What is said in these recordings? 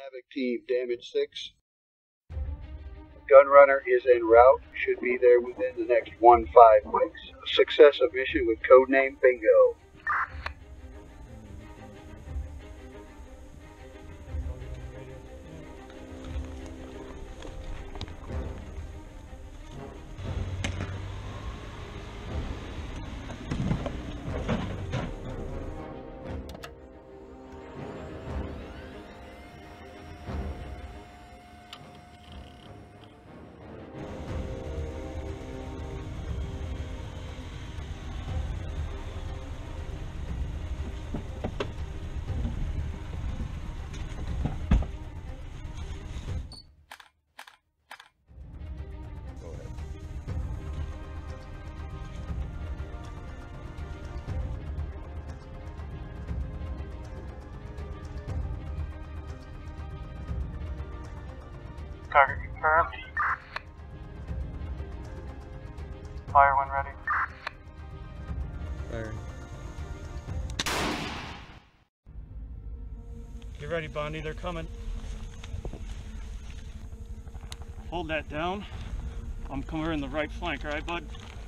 Havoc team, damage 6. Gunrunner is en route. Should be there within the next 1-5 weeks. Success of mission with codename Bingo. Target confirmed. Fire when ready. Fire. Get ready, Bondi, they're coming. Hold that down. I'm covering the right flank, alright, bud?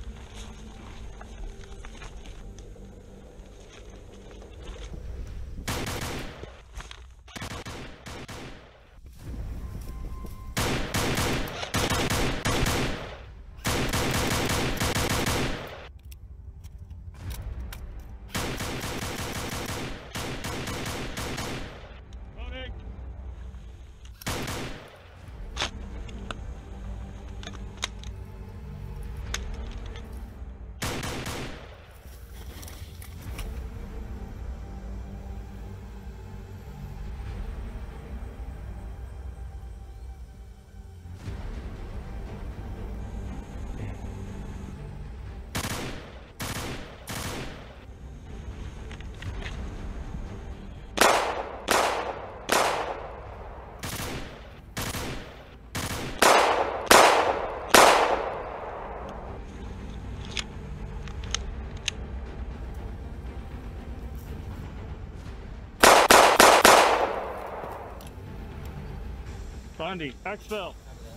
Bondi, exfil.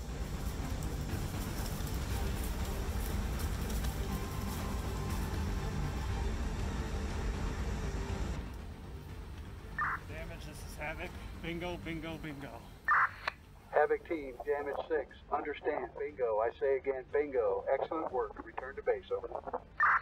Damage, this is Havoc. Bingo, bingo, bingo. Havoc team, damage 6. Understand, Bingo. I say again, Bingo. Excellent work. Return to base, over.